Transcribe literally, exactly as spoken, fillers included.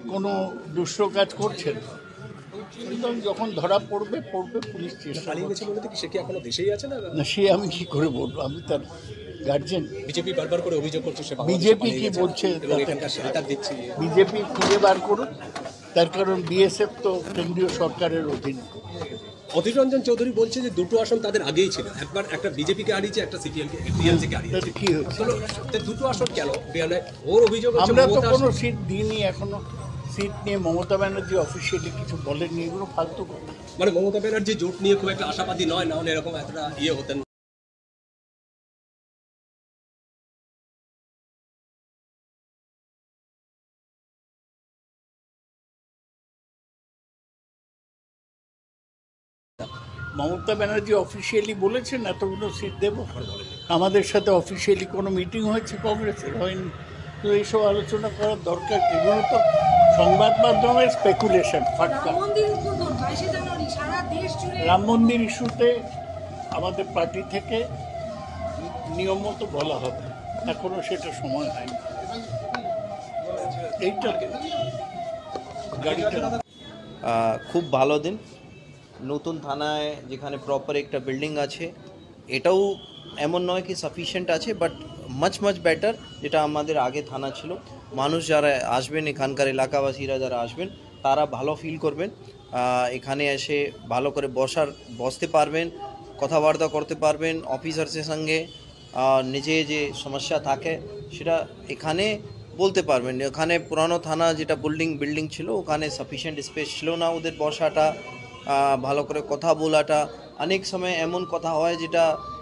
কোনো দুষ্ট কাজ করছেন, সুতরাং যখন ধরা পড়বে পড়বে পুলিশ চেষ্টা পালিয়ে গেছে বলে তো কি সে কি এখনো দেশেই আছে না? না, সে আমি কি করে বলবো, আমি তার গার্জেন। বিজেপি বারবার করে অভিযোগ করছে সে বিজেপি কি বলছে দিচ্ছি। বিজেপি খুঁজে বার করুন, তার কারণ বিএসএফ তো কেন্দ্রীয় সরকারের অধীনে। অধীর রঞ্জন চৌধুরী বলছে যে দুটো আসন তাদের আগেই ছিল, একবার একটা বিজেপিকে হারিয়েছে, একটা সিপিএমকে টিএমসিকে হারিয়েছে। কি হচ্ছে, দুটো আসন কেন? ওর অভিযোগ হচ্ছে আমরা তো কোনো সিট দিইনি এখনো। সিট নিয়ে মমতা ব্যানার্জি অফিসিয়ালি কিছু বলেননি, এগুলো ফালতু কথা। মানে মমতা ব্যানার্জি জোট নিয়ে খুব একটা আশাবাদী নয়, না হলে এরকম এতটা ইয়ে হতেন। মমতা ব্যানার্জি অফিসিয়ালি বলেছেন এতগুলো সিট দেব। আমাদের সাথে অফিসিয়ালি কোনো মিটিং হয়েছে কংগ্রেসের, হয়নি। তো এইসব আলোচনা করার দরকার, এগুলো তো সংবাদ মাধ্যমের স্পেকুলেশন, ফাটকা। রাম মন্দির ইস্যুতে আমাদের পার্টি থেকে নিয়ম মতো বলা হবে, এখনো সেটা সময় হয়নি। এইটা গাড়িটা খুব ভালো দিন। নতুন থানায় যেখানে প্রপার একটা বিল্ডিং আছে, এটাও এমন নয় কি সাফিসিয়েন্ট আছে, বাট মাচ মাচ বেটার যেটা আমাদের আগে থানা ছিল। মানুষ যারা আসবেন, এখানকার এলাকাবাসীরা যারা আসবেন, তারা ভালো ফিল করবেন। এখানে এসে ভালো করে বসার বসতে পারবেন, কথাবার্তা করতে পারবেন অফিসার্সের সঙ্গে। নিজে যে সমস্যা থাকে সেটা এখানে বলতে পারবেন। এখানে পুরানো থানা যেটা বিল্ডিং বিল্ডিং ছিল, ওখানে সাফিসিয়েন্ট স্পেস ছিল না ওদের বসাটা, ভালো করে কথা বলাটা। অনেক সময় এমন কথা হয় যেটা